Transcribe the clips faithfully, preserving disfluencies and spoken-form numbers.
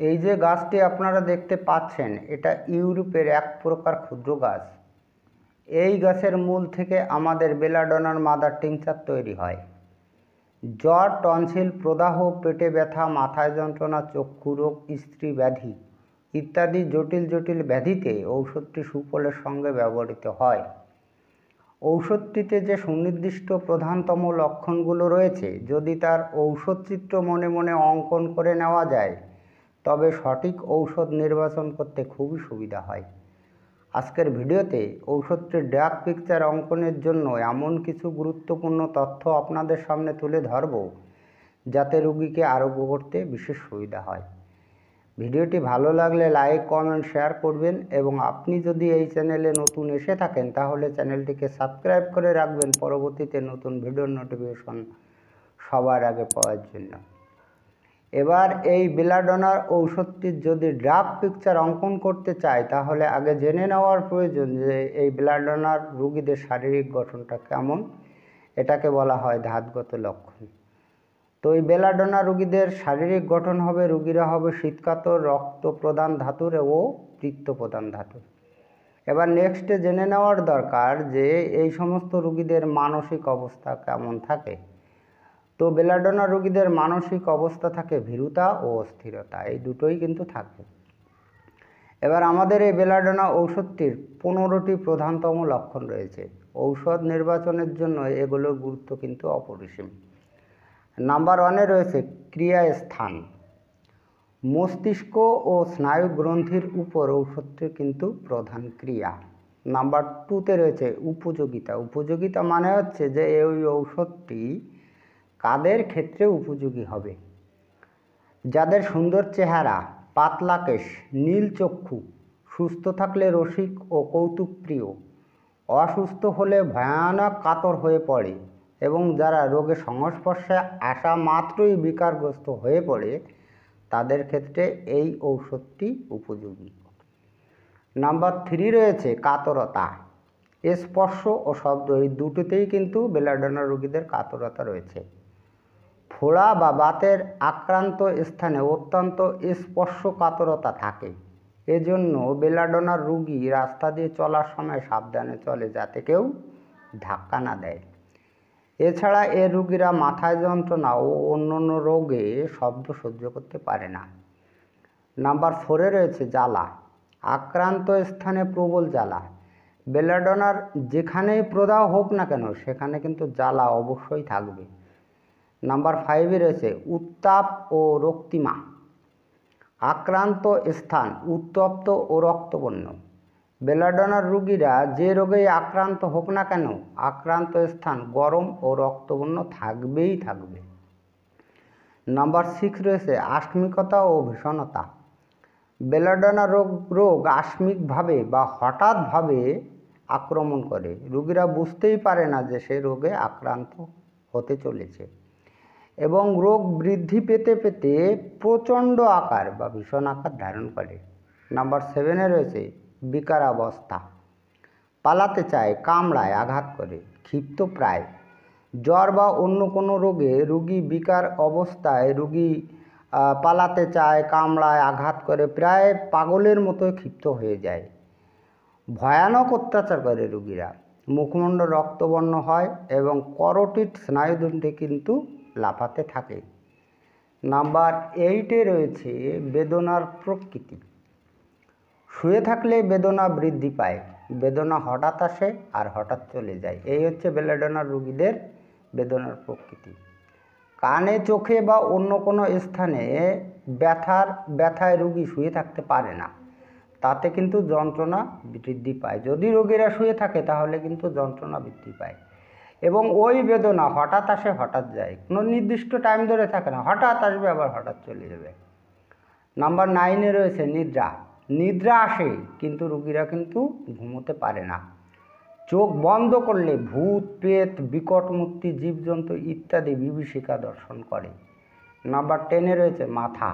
এই যে গাছটি আপনারা দেখতে পাচ্ছেন, এটা ইউরোপের এক প্রকার ক্ষুদ্র গাছ। এই গাছের মূল থেকে আমাদের বেলাডোনার মাদার টিংচার তৈরি হয়। জ্বর, টনসিল, প্রদাহ, পেটে ব্যথা, মাথায় যন্ত্রণা, চক্ষু রোগ, স্ত্রী ব্যাধি ইত্যাদি জটিল জটিল ব্যাধিতে ঔষধটি সুফলের সঙ্গে ব্যবহৃত হয়। ঔষধটিতে যে সুনির্দিষ্ট প্রধানতম লক্ষণগুলো রয়েছে, যদি তার ঔষধচিত্র মনে মনে অঙ্কন করে নেওয়া যায় তবে সঠিক ঔষধ নির্বাচন করতে খুবই সুবিধা হয়। আজকের ভিডিওতে ঔষধটির ড্রাগ পিকচার অঙ্কনের জন্য এমন কিছু গুরুত্বপূর্ণ তথ্য আপনাদের সামনে তুলে ধরব যাতে রোগীকে আরোগ্য করতে বিশেষ সুবিধা হয়। ভিডিওটি ভালো লাগলে লাইক, কমেন্ট, শেয়ার করবেন এবং আপনি যদি এই চ্যানেলে নতুন এসে থাকেন তাহলে চ্যানেলটিকে সাবস্ক্রাইব করে রাখবেন পরবর্তীতে নতুন ভিডিওর নোটিফিকেশন সবার আগে পাওয়ার জন্য। এবার এই বেলাডোনার ঔষধটির যদি ড্রাগ পিকচার অঙ্কন করতে চাই তাহলে আগে জেনে নেওয়ার প্রয়োজন যে এই বেলাডোনার রোগীদের শারীরিক গঠনটা কেমন। এটাকে বলা হয় ধাতগত লক্ষণ। তো এই বেলাডোনা রোগীদের শারীরিক গঠন হবে, রোগীরা হবে শীতকাতর, রক্ত প্রদান ধাতুর ও পিত্ত প্রদান ধাতুর। এবার নেক্সটে জেনে নেওয়ার দরকার যে এই সমস্ত রোগীদের মানসিক অবস্থা কেমন থাকে। তো বেলাডোনা রোগীদের মানসিক অবস্থা থাকে ভীরুতা ও অস্থিরতা, এই দুটোই কিন্তু থাকে। এবার আমাদের এই বেলাডোনা ঔষধটির পনেরোটি প্রধানতম লক্ষণ রয়েছে। ঔষধ নির্বাচনের জন্য এগুলোর গুরুত্ব কিন্তু অপরিসীম। নাম্বার ওয়ানে রয়েছে ক্রিয়াস্থান। মস্তিষ্ক ও স্নায়ু গ্রন্থির উপর ঔষধটির কিন্তু প্রধান ক্রিয়া। নাম্বার টুতে রয়েছে উপযোগিতা। উপযোগিতা মানে হচ্ছে যে এই ঔষধটি কাদের ক্ষেত্রে উপযোগী হবে। যাদের সুন্দর চেহারা, পাতলা কেশ, নীল চক্ষু, সুস্থ থাকলে রসিক ও কৌতুকপ্রিয়, অসুস্থ হলে ভয়ানক কাতর হয়ে পড়ে এবং যারা রোগের সংস্পর্শে আসা মাত্রই বিকারগ্রস্ত হয়ে পড়ে তাদের ক্ষেত্রে এই ঔষধটি উপযোগী। নাম্বার থ্রি রয়েছে কাতরতা। স্পর্শ ও শব্দ, এই দুটোতেই কিন্তু বেলাডোনা রোগীদের কাতরতা রয়েছে। ফোড়া বা বাতের আক্রান্ত স্থানে অত্যন্ত স্পর্শকাতরতা থাকে। এজন্য বেলাডোনার রোগী রাস্তা দিয়ে চলার সময় সাবধানে চলে যাতে কেউ ধাক্কা না দেয়। এছাড়া এ রোগীরা মাথায় যন্ত্রণা ও অন্যান্য রোগে শব্দ সহ্য করতে পারে না। নাম্বার ফোরে রয়েছে জ্বালা। আক্রান্ত স্থানে প্রবল জ্বালা। বেলাডোনার যেখানেই প্রদাহ হোক না কেন সেখানে কিন্তু জ্বালা অবশ্যই থাকবে। নাম্বার ফাইভে রয়েছে উত্তাপ ও রক্তিমা। আক্রান্ত স্থান উত্তপ্ত ও রক্তবর্ণ। বেলাডোনার রোগীরা যে রোগেই আক্রান্ত হোক না কেন আক্রান্ত স্থান গরম ও রক্তবর্ণ থাকবেই থাকবে। নাম্বার সিক্স রয়েছে আস্মিকতা ও ভীষণতা। বেলাডোনা রোগ রোগ আকস্মিকভাবে বা হঠাৎভাবে আক্রমণ করে। রোগীরা বুঝতেই পারে না যে সে রোগে আক্রান্ত হতে চলেছে এবং রোগ বৃদ্ধি পেতে পেতে প্রচণ্ড আকার বা ভীষণ আকার ধারণ করে। নাম্বার সেভেনে রয়েছে বিকারাবস্থা। পালাতে চায়, কামড়ায়, আঘাত করে, ক্ষিপ্ত প্রায়। জ্বর বা অন্য কোনো রোগে রোগী বিকার অবস্থায় রোগী পালাতে চায়, কামড়ায়, আঘাত করে, প্রায় পাগলের মতো ক্ষিপ্ত হয়ে যায়। ভয়ানক অত্যাচার করে রোগীরা। মুখমণ্ডল রক্তবর্ণ হয় এবং করোটিড স্নায়ুতন্ত্রে কিন্তু লাফাতে থাকে। নাম্বার এইটে রয়েছে বেদনার প্রকৃতি। শুয়ে থাকলে বেদনা বৃদ্ধি পায়, বেদনা হঠাৎ আসে আর হঠাৎ চলে যায়। এই হচ্ছে বেলাডোনার রোগীদের বেদনার প্রকৃতি। কানে, চোখে বা অন্য কোনো স্থানে ব্যথার ব্যথায় রোগী শুয়ে থাকতে পারে না, তাতে কিন্তু যন্ত্রণা বৃদ্ধি পায়। যদি রোগীরা শুয়ে থাকে তাহলে কিন্তু যন্ত্রণা বৃদ্ধি পায় এবং ওই বেদনা হঠাৎ আসে হঠাৎ যায়, কোনো নির্দিষ্ট টাইম ধরে থাকে না, হঠাৎ আসবে আবার হঠাৎ চলে যাবে। নাম্বার নাইনে রয়েছে নিদ্রা। নিদ্রা আসে কিন্তু রোগীরা কিন্তু ঘুমোতে পারে না। চোখ বন্ধ করলে ভূত, প্রেত, বিকট মূর্তি, জীবজন্তু ইত্যাদি বিভীষিকা দর্শন করে। নাম্বার টেনে রয়েছে মাথা।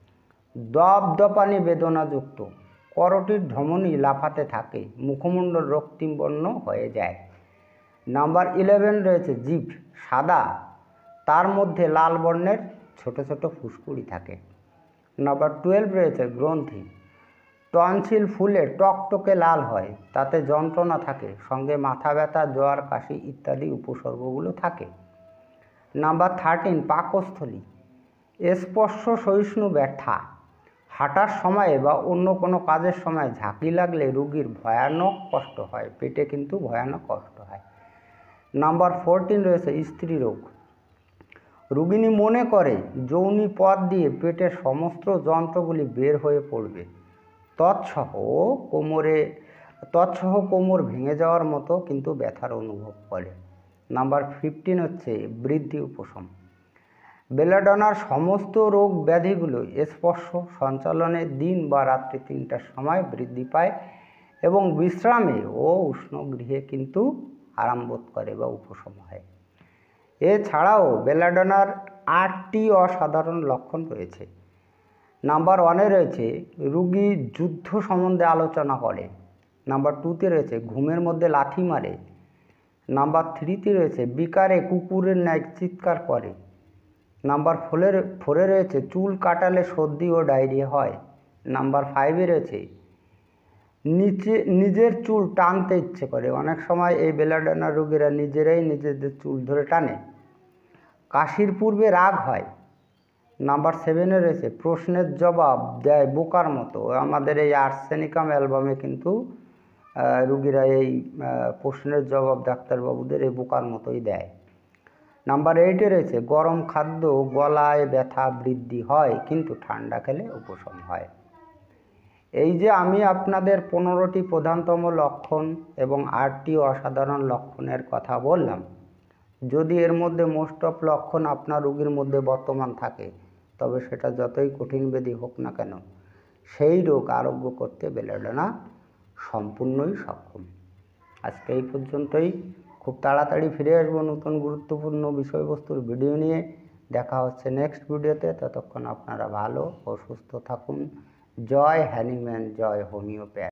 দপদপানি বেদনাযুক্ত, করোটির ধমনী লাফাতে থাকে, মুখমণ্ডল রক্তিম বর্ণ হয়ে যায়। নাম্বার ইলেভেন রয়েছে জিভ। সাদা, তার মধ্যে লাল বর্ণের ছোট ছোট ফুসকুড়ি থাকে। নাম্বার টুয়েলভ রয়েছে গ্রন্থি। টনসিল ফুলে টকটকে লাল হয়, তাতে যন্ত্রণা থাকে, সঙ্গে মাথা ব্যথা, জ্বর, কাশি ইত্যাদি উপসর্গগুলো থাকে। নাম্বার থার্টিন পাকস্থলী। স্পর্শ সহিষ্ণু ব্যথা, হাঁটার সময়ে বা অন্য কোনো কাজের সময় ঝাঁকি লাগলে রোগীর ভয়ানক কষ্ট হয়, পেটে কিন্তু ভয়ানক কষ্ট হয়। নাম্বার ফোরটিন রয়েছে স্ত্রী রোগ। রোগিণী মনে করে যৌনি পথ দিয়ে পেটের সমস্ত যন্ত্রগুলি বের হয়ে পড়বে, তৎসহ কোমরে তৎসহ কোমর ভেঙে যাওয়ার মতো কিন্তু ব্যথার অনুভব করে। নাম্বার ফিফটিন হচ্ছে বৃদ্ধি উপশম। বেলাডোনার সমস্ত রোগ ব্যাধিগুলো স্পর্শ সঞ্চালনে দিন বা রাত্রি তিনটার সময় বৃদ্ধি পায় এবং বিশ্রামে ও উষ্ণ গৃহে কিন্তু আরাম বোধ করে বা উপশম হয়। এছাড়াও বেলাডোনার আটটি অসাধারণ লক্ষণ রয়েছে। নাম্বার ওয়ানে রয়েছে রুগী যুদ্ধ সম্বন্ধে আলোচনা করে। নাম্বার টুতে রয়েছে ঘুমের মধ্যে লাথি মারে। নাম্বার থ্রিতে রয়েছে বিকারে কুকুরের ন্যায় চিৎকার করে। নাম্বার ফোরের ফোরে রয়েছে চুল কাটালে সর্দি ও ডায়রিয়া হয়। নাম্বার ফাইভে রয়েছে নিচে নিজের চুল টানতে ইচ্ছে করে, অনেক সময় এই বেলাডোনা রোগীরা নিজেরাই নিজেদের চুল ধরে টানে। কাশির পূর্বে রাগ হয়। নাম্বার সেভেনে রয়েছে প্রশ্নের জবাব দেয় বোকার মতো। আমাদের এই আর্সেনিকাম অ্যালবামে কিন্তু রুগীরা এই প্রশ্নের জবাব ডাক্তারবাবুদের এই বোকার মতোই দেয়। নাম্বার এইটে রয়েছে গরম খাদ্য গলায় ব্যথা বৃদ্ধি হয়, কিন্তু ঠান্ডা খেলে উপশম হয়। এই যে আমি আপনাদের পনেরোটি প্রধানতম লক্ষণ এবং আটটি অসাধারণ লক্ষণের কথা বললাম, যদি এর মধ্যে মোস্ট অফ লক্ষণ আপনার রোগীর মধ্যে বর্তমান থাকে, তবে সেটা যতই কঠিন ব্যাধি হোক না কেন, সেই রোগ আরোগ্য করতে বেলাডোনা সম্পূর্ণই সক্ষম। আজকে এই পর্যন্তই। খুব তাড়াতাড়ি ফিরে আসবো নতুন গুরুত্বপূর্ণ বিষয়বস্তুর ভিডিও নিয়ে। দেখা হচ্ছে নেক্সট ভিডিওতে। ততক্ষণ আপনারা ভালো ও সুস্থ থাকুন। জয় হ্যানিম্যান, জয় হোমিওপ্যাথি।